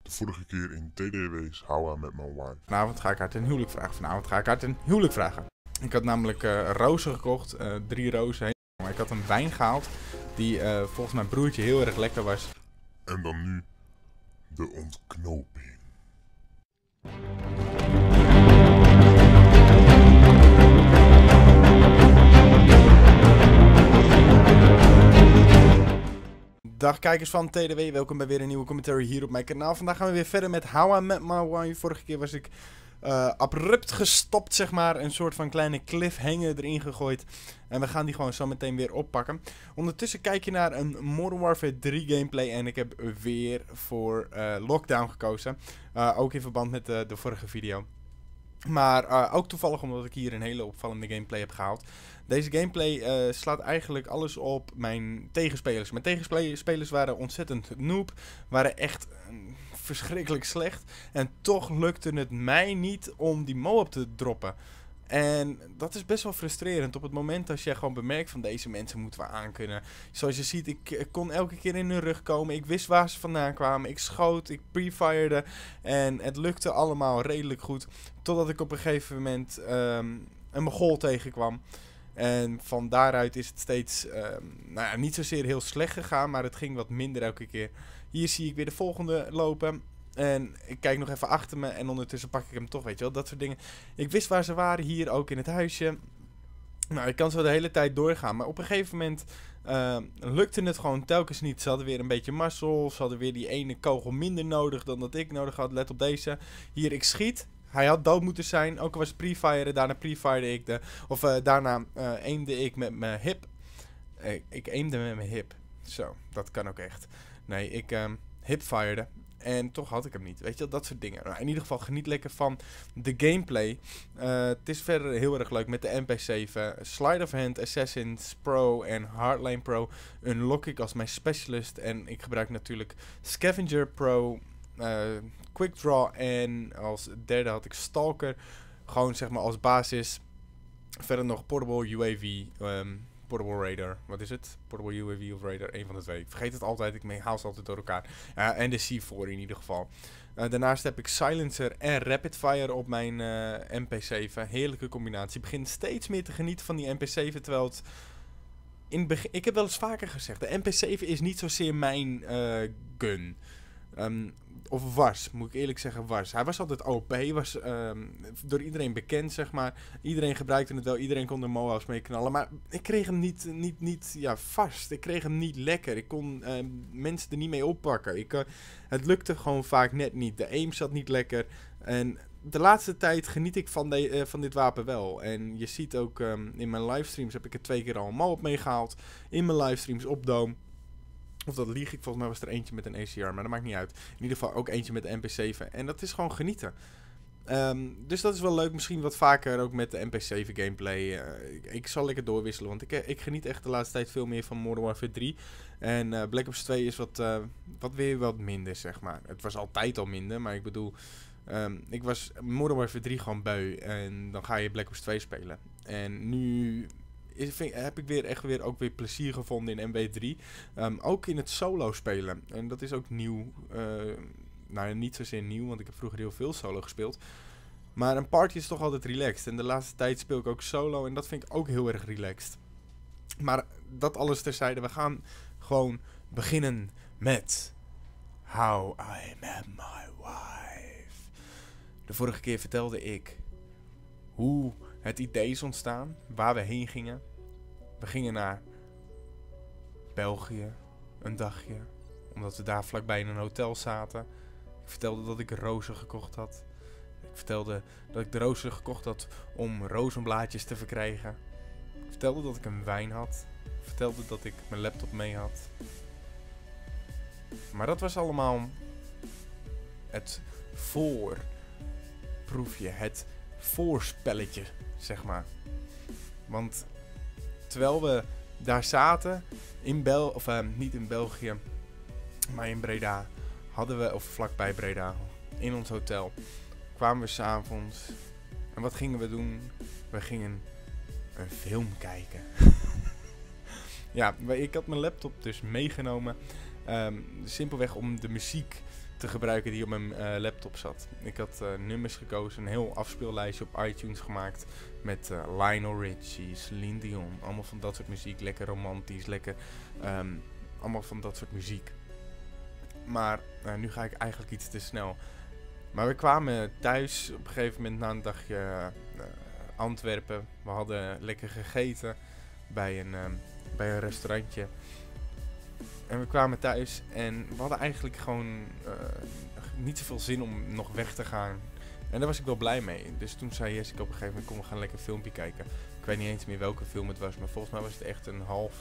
De vorige keer in TDW's How I Met My Wife. Vanavond ga ik haar ten huwelijk vragen. Ik had namelijk rozen gekocht, 3 rozen. Maar ik had een wijn gehaald die volgens mijn broertje heel erg lekker was. En dan nu de ontknoping. Dag kijkers van TDW, welkom bij weer een nieuwe commentary hier op mijn kanaal. Vandaag gaan we weer verder met How I Met My Wife. Vorige keer was ik abrupt gestopt, zeg maar. Een soort van kleine cliffhanger erin gegooid. En we gaan die gewoon zo meteen weer oppakken. Ondertussen kijk je naar een Modern Warfare 3 gameplay. En ik heb weer voor Lockdown gekozen. Ook in verband met de vorige video. Maar ook toevallig omdat ik hier een hele opvallende gameplay heb gehaald. Deze gameplay slaat eigenlijk alles op mijn tegenspelers. Mijn tegenspelers waren ontzettend noob. Waren echt verschrikkelijk slecht. En toch lukte het mij niet om die Moab te droppen. En dat is best wel frustrerend op het moment als je gewoon bemerkt van deze mensen moeten we aankunnen. Zoals je ziet, ik kon elke keer in hun rug komen. Ik wist waar ze vandaan kwamen. Ik schoot, ik pre-fired en het lukte allemaal redelijk goed. Totdat ik op een gegeven moment een Mogol tegenkwam. En van daaruit is het steeds niet zozeer heel slecht gegaan, maar het ging wat minder elke keer. Hier zie ik weer de volgende lopen. En ik kijk nog even achter me en ondertussen pak ik hem toch, weet je wel, dat soort dingen. Ik wist waar ze waren, hier ook in het huisje. Nou, ik kan zo de hele tijd doorgaan, maar op een gegeven moment lukte het gewoon telkens niet. Ze hadden weer een beetje mazzel, ze hadden weer die ene kogel minder nodig dan dat ik nodig had. Let op deze. Hier, ik schiet. Hij had dood moeten zijn, ook al was het pre-fire, daarna pre-fired ik daarna aimde ik met mijn hip. Ik aimde met mijn hip. Zo, dat kan ook echt. Nee, ik hipfired. En toch had ik hem niet. Weet je, dat soort dingen. Nou, in ieder geval geniet lekker van de gameplay. Het is verder heel erg leuk met de MP7. Sleight of Hand, Assassins Pro en Hardline Pro unlock ik als mijn specialist. En ik gebruik natuurlijk Scavenger Pro, Quick Draw en als derde had ik Stalker. Gewoon zeg maar als basis. Verder nog Portable UAV, Portable Radar, wat is het? Portable UAV of Radar, een van de twee. Ik vergeet het altijd, ik haal ze altijd door elkaar. En de C4 in ieder geval. Daarnaast heb ik Silencer en Rapid Fire op mijn MP7. Heerlijke combinatie. Ik begin steeds meer te genieten van die MP7, terwijl het... Ik heb wel eens vaker gezegd, de MP7 is niet zozeer mijn gun. Of was, moet ik eerlijk zeggen, was. Hij was altijd OP, was door iedereen bekend, zeg maar. Iedereen gebruikte het wel, iedereen kon er MOA's mee knallen. Maar ik kreeg hem niet vast. Ik kreeg hem niet lekker. Ik kon mensen er niet mee oppakken. Het lukte gewoon vaak net niet. De aim zat niet lekker. En de laatste tijd geniet ik van dit wapen wel. En je ziet ook in mijn livestreams heb ik er 2 keer al een MOAB meegehaald. In mijn livestreams op Dome. Of dat lieg ik, volgens mij was er eentje met een ACR, maar dat maakt niet uit. In ieder geval ook eentje met de MP7. En dat is gewoon genieten. Dus dat is wel leuk, misschien wat vaker ook met de MP7 gameplay. Ik zal lekker doorwisselen, want ik geniet echt de laatste tijd veel meer van Modern Warfare 3. En Black Ops 2 is weer wat minder, zeg maar. Het was altijd al minder, maar ik bedoel... ik was Modern Warfare 3 gewoon beu en dan ga je Black Ops 2 spelen. En nu... heb ik weer ook weer plezier gevonden in MW3. Ook in het solo spelen. En dat is ook nieuw. Niet zozeer nieuw, want ik heb vroeger heel veel solo gespeeld. Maar een party is toch altijd relaxed. En de laatste tijd speel ik ook solo en dat vind ik ook heel erg relaxed. Maar dat alles terzijde. We gaan gewoon beginnen met How I Met My Wife. De vorige keer vertelde ik hoe het idee is ontstaan, waar we heen gingen. We gingen naar België, een dagje, omdat we daar vlakbij in een hotel zaten. Ik vertelde dat ik rozen gekocht had. Ik vertelde dat ik de rozen gekocht had om rozenblaadjes te verkrijgen. Ik vertelde dat ik een wijn had. Ik vertelde dat ik mijn laptop mee had. Maar dat was allemaal het voorproefje, het voorspelletje, zeg maar. Want terwijl we daar zaten, niet in België, maar in Breda, of vlakbij Breda, in ons hotel, kwamen we 's avonds. En wat gingen we doen? We gingen een film kijken. Ja, ik had mijn laptop dus meegenomen. Simpelweg om de muziek te gebruiken die op mijn laptop zat. Ik had nummers gekozen, een heel afspeellijstje op iTunes gemaakt met Lionel Richie, Celine Dion, allemaal van dat soort muziek, lekker romantisch, lekker, allemaal van dat soort muziek. Maar nu ga ik eigenlijk iets te snel. Maar we kwamen thuis op een gegeven moment na een dagje Antwerpen. We hadden lekker gegeten bij een restaurantje. En we kwamen thuis en we hadden eigenlijk gewoon niet zoveel zin om nog weg te gaan. En daar was ik wel blij mee. Dus toen zei Jessica op een gegeven moment, kom, we gaan lekker een filmpje kijken. Ik weet niet eens meer welke film het was, maar volgens mij was het echt een half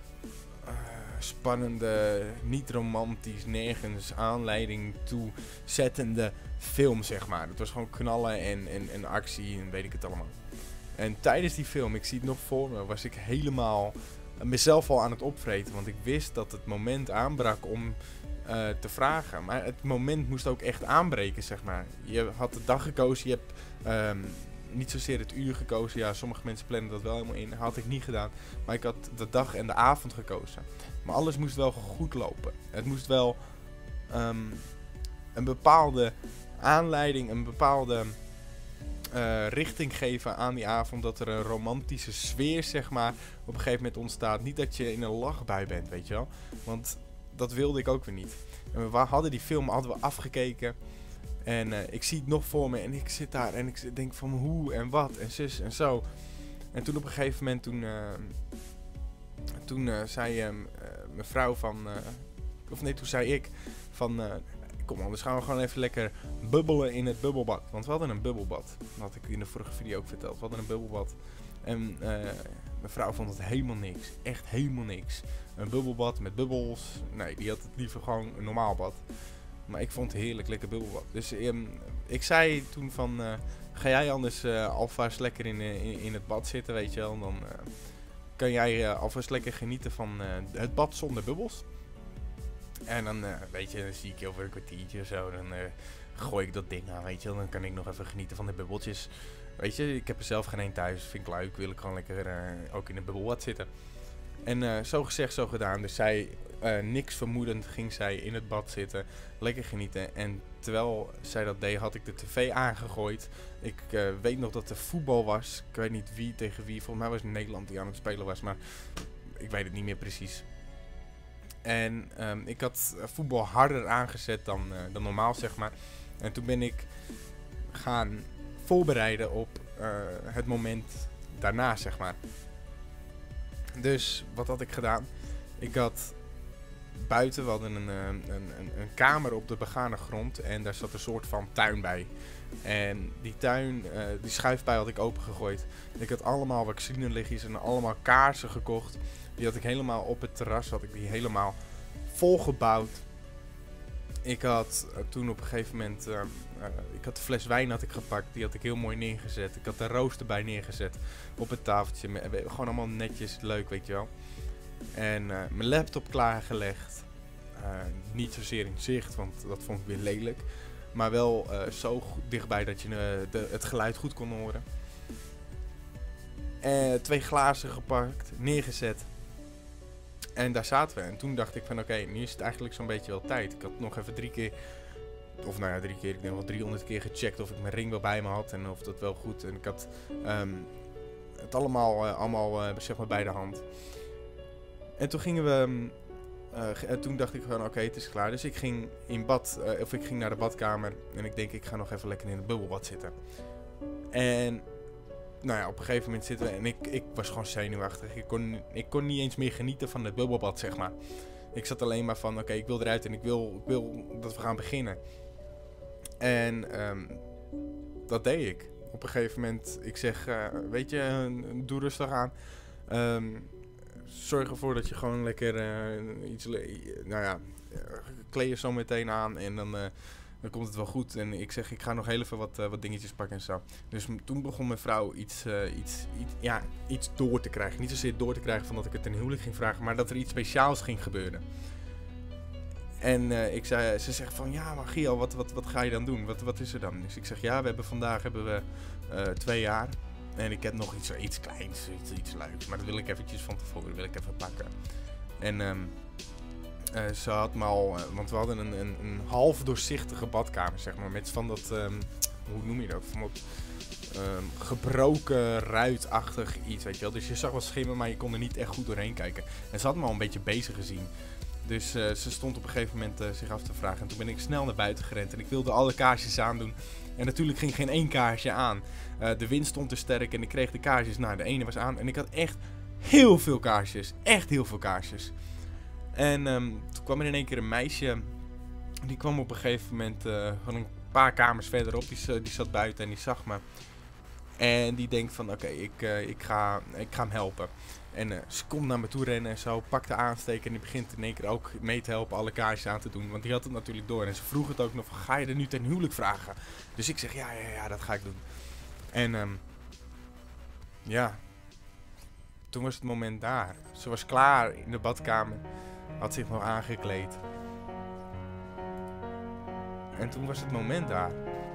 spannende, niet romantisch, nergens aanleiding toe zettende film, zeg maar. Het was gewoon knallen en actie en weet ik het allemaal. En tijdens die film, ik zie het nog voor me, was ik helemaal mezelf al aan het opvreten. Want ik wist dat het moment aanbrak om te vragen. Maar het moment moest ook echt aanbreken, zeg maar. Je had de dag gekozen, je hebt niet zozeer het uur gekozen. Ja, sommige mensen plannen dat wel helemaal in. Had ik niet gedaan. Maar ik had de dag en de avond gekozen. Maar alles moest wel goed lopen. Het moest wel een bepaalde aanleiding, een bepaalde richting geven aan die avond. Dat er een romantische sfeer, zeg maar, op een gegeven moment ontstaat. Niet dat je in een lachbui bent, weet je wel. Want dat wilde ik ook weer niet. En we hadden die film afgekeken. En ik zie het nog voor me. En ik zit daar en ik denk van hoe en wat en zus en zo. En toen op een gegeven moment, toen zei mevrouw van... toen zei ik van... kom anders gaan we gewoon even lekker bubbelen in het bubbelbad. Want we hadden een bubbelbad. Dat had ik in de vorige video ook verteld. We hadden een bubbelbad. En mevrouw vond het helemaal niks. Echt helemaal niks. Een bubbelbad met bubbels. Nee, die had het liever gewoon een normaal bad. Maar ik vond het heerlijk, lekker bubbelbad. Dus ik zei toen van... ga jij anders alvast lekker in het bad zitten, weet je wel. Dan kan jij alvast lekker genieten van het bad zonder bubbels. En dan, weet je, dan zie ik je over een kwartiertje of zo. Dan gooi ik dat ding aan, weet je wel. Dan kan ik nog even genieten van de bubbeltjes. Weet je, ik heb er zelf geen een thuis. Vind ik leuk, wil ik gewoon lekker ook in het bubbelbad zitten. En zo gezegd, zo gedaan. Dus zij, niks vermoedend, ging zij in het bad zitten. Lekker genieten. En terwijl zij dat deed, had ik de tv aangegooid. Ik weet nog dat er voetbal was. Ik weet niet wie tegen wie. Volgens mij was het Nederland die aan het spelen was. Maar ik weet het niet meer precies. En ik had voetbal harder aangezet dan normaal, zeg maar. En toen ben ik gaan voorbereiden op het moment daarna, zeg maar. Dus wat had ik gedaan? Ik had buiten, we hadden een kamer op de begane grond en daar zat een soort van tuin bij. En die tuin, die schuifpui had ik opengegooid. Ik had allemaal vaccinelichtjes en allemaal kaarsen gekocht. Die had ik helemaal op het terras, had ik die helemaal volgebouwd. Ik had toen op een gegeven moment, ik had de fles wijn had ik gepakt, die had ik heel mooi neergezet. Ik had de rooster bij neergezet op het tafeltje, gewoon allemaal netjes, leuk, weet je wel. En mijn laptop klaargelegd, niet zozeer in zicht, want dat vond ik weer lelijk. Maar wel zo dichtbij dat je het geluid goed kon horen. 2 glazen gepakt, neergezet. En daar zaten we. En toen dacht ik van oké, nu is het eigenlijk zo'n beetje wel tijd. Ik had nog even 3 keer, of nou ja 3 keer, ik denk wel 300 keer gecheckt of ik mijn ring wel bij me had. En of dat wel goed. En ik had het allemaal zeg maar bij de hand. En toen gingen we... toen dacht ik van oké, het is klaar. Dus ik ging in bad, of ik ging naar de badkamer. En ik denk ik ga nog even lekker in het bubbelbad zitten. En nou ja, op een gegeven moment zitten we en ik was gewoon zenuwachtig. Ik kon niet eens meer genieten van het bubbelbad, zeg maar. Ik zat alleen maar van oké, ik wil eruit en ik wil dat we gaan beginnen. En dat deed ik. Op een gegeven moment, ik zeg, weet je, doe rustig aan. Zorg ervoor dat je gewoon lekker kleed je zo meteen aan en dan komt het wel goed. En ik zeg, ik ga nog heel even wat dingetjes pakken en zo. Dus toen begon mijn vrouw iets door te krijgen. Niet zozeer door te krijgen van dat ik het ten huwelijk ging vragen, maar dat er iets speciaals ging gebeuren. En ze zegt van, ja, maar Gio, wat ga je dan doen? Wat is er dan? Dus ik zeg, ja, vandaag hebben we 2 jaar. En ik heb nog iets kleins, iets leuks. Maar dat wil ik eventjes van tevoren even pakken. En Ze had me al, want we hadden een half doorzichtige badkamer, zeg maar. Met van dat, hoe noem je dat? Van dat gebroken ruitachtig iets, weet je wel. Dus je zag wel schimmen, maar je kon er niet echt goed doorheen kijken. En ze had me al een beetje bezig gezien. Dus ze stond op een gegeven moment zich af te vragen. En toen ben ik snel naar buiten gerend. En ik wilde alle kaarsjes aandoen. En natuurlijk ging geen één kaarsje aan. De wind stond te sterk en ik kreeg de kaarsjes. Nou, de ene was aan. En ik had echt heel veel kaarsjes. Echt heel veel kaarsjes. En toen kwam er in één keer een meisje. Die kwam op een gegeven moment van een paar kamers verderop. Die zat buiten en die zag me. En die denkt van oké, ik ga hem helpen. En ze komt naar me toe rennen en zo, pakt de aansteker en die begint in één keer ook mee te helpen alle kaarsjes aan te doen. Want die had het natuurlijk door. En ze vroeg het ook nog van, ga je er nu ten huwelijk vragen? Dus ik zeg, ja, dat ga ik doen. En ja, toen was het moment daar. Ze was klaar in de badkamer, had zich nog aangekleed. En toen was het moment daar.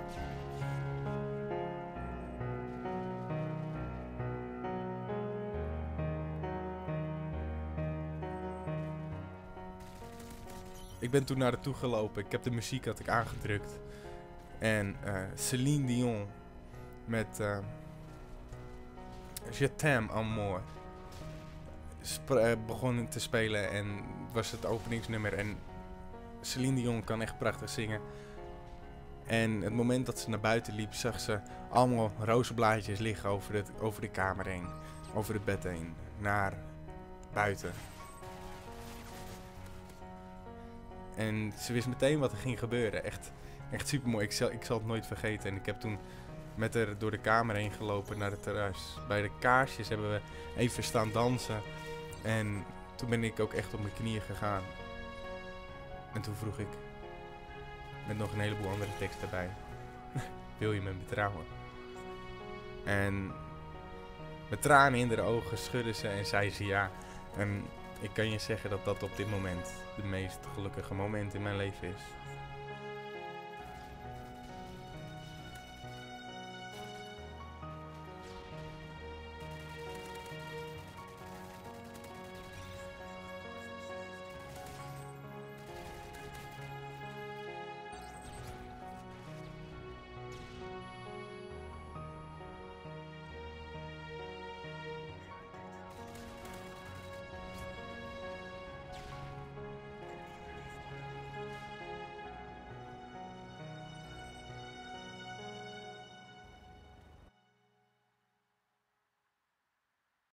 Ik ben toen naar haar toe gelopen. Ik heb de muziek had ik aangedrukt. En Céline Dion met Je t'aime amour begon te spelen en het was het openingsnummer. En Céline Dion kan echt prachtig zingen. En het moment dat ze naar buiten liep, zag ze allemaal rozenblaadjes liggen over de kamer heen. Over het bed heen. Naar buiten. En ze wist meteen wat er ging gebeuren. Echt super mooi. Ik zal het nooit vergeten. En ik heb toen met haar door de kamer heen gelopen naar het terras. Bij de kaarsjes hebben we even staan dansen. En toen ben ik ook echt op mijn knieën gegaan. En toen vroeg ik, met nog een heleboel andere tekst erbij, wil je me betrouwen? En met tranen in haar ogen schudde ze en zei ze ja. En ik kan je zeggen dat dat op dit moment de meest gelukkige moment in mijn leven is.